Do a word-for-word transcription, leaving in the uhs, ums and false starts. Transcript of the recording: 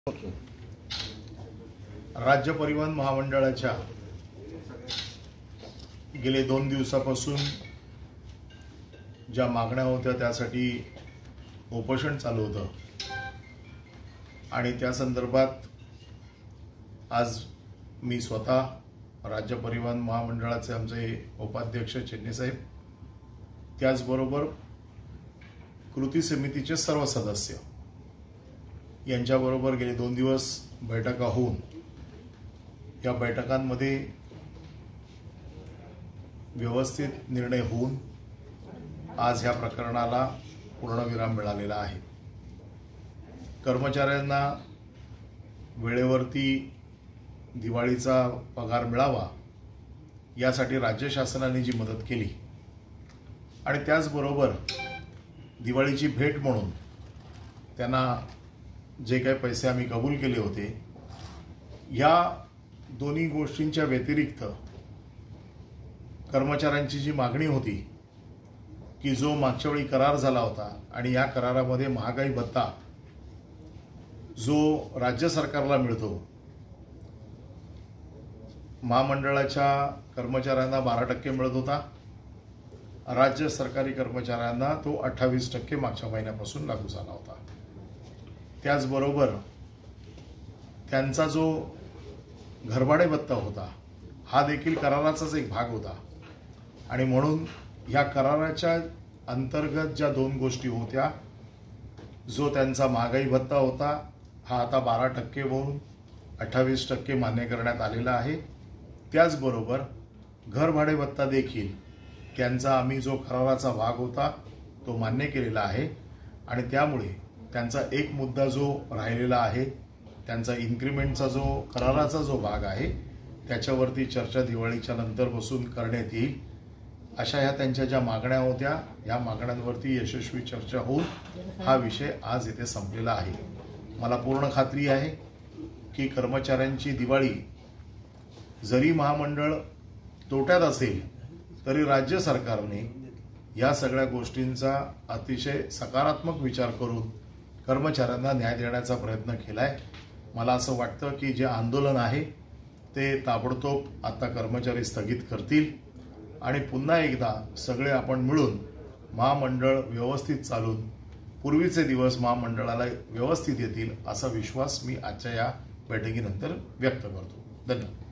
राज्य परिवहन महामंडळाच्या गेले दोन दिवसापासून ज्या मागण्या होत्या त्यासाठी उपोषण चालू होतं आणि त्या संदर्भात आज मी स्वतः राज्य परिवहन महामंडळाचे आमचे उपाध्यक्ष चेन्ने साहेब, त्याचबरोबर कृती समितीचे सर्व सदस्य यांच्याबरोबर गेले दोन दिवस बैठका होऊन या बैठकांमध्ये व्यवस्थित निर्णय होऊन आज ह्या प्रकरणाला पूर्णविराम मिळालेला आहे। कर्मचाऱ्यांना वेळेवरती दिवाळीचा पगार मिळावा यासाठी राज्य शासनाने जी मदत केली आणि त्याचबरोबर दिवाळीची भेट म्हणून त्यांना जे काही पैसे आम्ही कबूल केले होते, या दोन्ही गोष्टींच्या व्यतिरिक्त कर्मचाऱ्यांची जी मागणी होती की जो मागच्या वेळी करार झाला होता आणि या करारामध्ये महागाई भत्ता जो राज्य सरकारला मिळतो, महामंडळाच्या कर्मचाऱ्यांना बारा टक्के मिळत होता, राज्य सरकारी कर्मचाऱ्यांना तो अठ्ठावीस टक्के मागच्या महिन्यापासून लागू झाला होता। त्याचबरोबर त्यांचा जो घरभाडे भत्ता होता हा देखील कराराचाच एक भाग होता आणि म्हणून या कराराच्या अंतर्गत ज्या दोन गोष्टी होत्या, जो त्यांचा महागाई भत्ता होता हा आता बारा टक्के होऊन अठ्ठावीस टक्के मान्य करण्यात आलेला आहे। त्याचबरोबर घरभाडे भत्ता देखील त्यांचा आम्ही जो कराराचा भाग होता तो मान्य केलेला आहे आणि त्यामुळे त्यांचा एक मुद्दा जो राहिलेला आहे, त्यांचा इन्क्रिमेंटचा जो कराराचा जो भाग आहे त्याच्यावरती चर्चा दिवाळीच्या नंतर बसून करण्यात येईल। अशा ह्या त्यांच्या ज्या मागण्या होत्या, या मागण्यांवरती यशस्वी चर्चा होऊन हा विषय आज इथे संपलेला आहे। मला पूर्ण खात्री आहे की कर्मचाऱ्यांची दिवाळी जरी महामंडळ तोट्यात असेल तरी राज्य सरकारने या सगळ्या गोष्टींचा अतिशय सकारात्मक विचार करून कर्मचाऱ्यांना न्याय देण्याचा प्रयत्न केलाय। मला असं वाटतं की जे आंदोलन आहे ते ताबडतोब आता कर्मचारी स्थगित करतील आणि पुन्हा एकदा सगळे आपण मिळून महामंडळ व्यवस्थित चालून पूर्वीचे दिवस महामंडळाला व्यवस्थित येतील असा विश्वास मी आजच्या या बैठकीनंतर व्यक्त करतो। धन्यवाद।